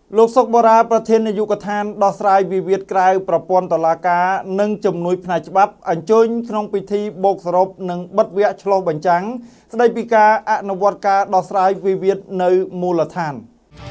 លោកសុកបរាប្រធាននាយកដ្ឋានដោះស្រាយវិវាទក្រៅប្រព័ន្ធតុលាការនិងជំនួយផ្នែកច្បាប់អញ្ជើញក្នុងពិធីបូកសរុបនិងបិទវគ្គឆ្លុះបញ្ចាំងស្ដីពីការអនុវត្តការដោះស្រាយវិវាទនៅមូលដ្ឋាន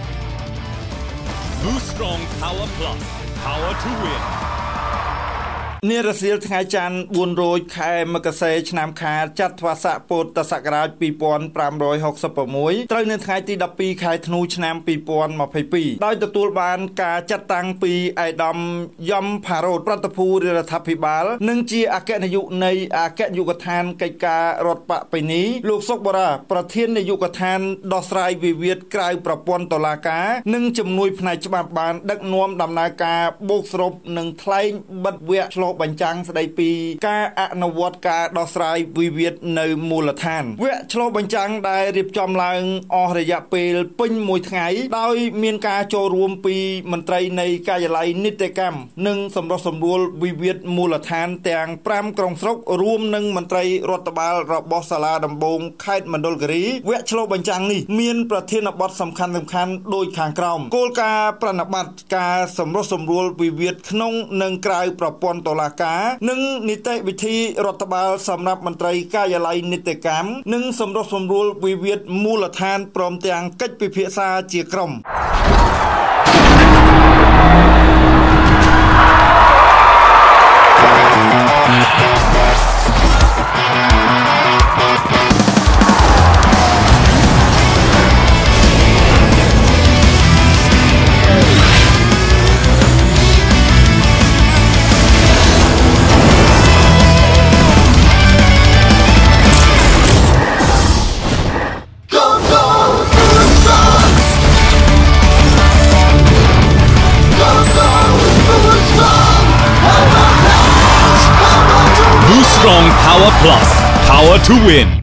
Blue Strong Power Plus Power to Win នារសៀលថ្ងៃច័ន្ទ4រោចខែមករាឆ្នាំខាលចត្វាស័កពុទ្ធសករាជ2566ត្រូវនៅថ្ងៃទី12ខែធ្នូឆ្នាំ2022ដោយទទួលបានការចាត់តាំងពីឯកឧត្តមយមផារ៉ូតប្រតិភូរដ្ឋាភិបាលនិងជាអគ្គនាយកនៃអគ្គនាយកដ្ឋានកិច្ចការរដ្ឋបព្វនីលោកសុកបរាប្រធាននាយកដ្ឋានដោះស្រាយវិវាទក្រៅប្រព័ន្ធតុលាការនិងជំនួយផ្នែកច្បាប់បានដឹកនាំដំណើរការបូកសរុបនិងថ្លែងបិទវគ្គឆ្លុះបញ្ចាំងស្ដីពីការអនុវត្តការដោះស្រាយវិវាទនៅមូលដ្ឋានវគ្គឆ្លុះបញ្ចាំងដែលរៀបចំឡើងអស់រយៈពេលពេញមួយថ្ងៃដោយមានការចូលរួមពីមន្ត្រីនៃការិយាល័យនីតិកម្មនិងសម្រុះសម្រួលវិវាទមូលដ្ឋានទាំង5ក្រុងស្រុករួមនឹងមន្ត្រីរដ្ឋបាលរបស់សាលាដំបងខេត្តមណ្ឌលគិរីវគ្គឆ្លុះបញ្ចាំងនេះមានប្រធានបទសំខាន់ៗដូចខាងក្រោមគោលការណ៍ប្រណិប័តការសម្រុះសម្រួលវិវាទក្នុងនិងក្រៅប្រព័ន្ធតុលាការនិងនីតិវិធីរដ្ឋបាលសម្រាប់មន្ត្រីការិយាល័យនីតិកម្មនិងសម្រុះសម្រួលវិវាទមូលដ្ឋានព្រមទាំងកិច្ចពិភាក្សាជាក្រុម Blue Strong Power Plus Power to Win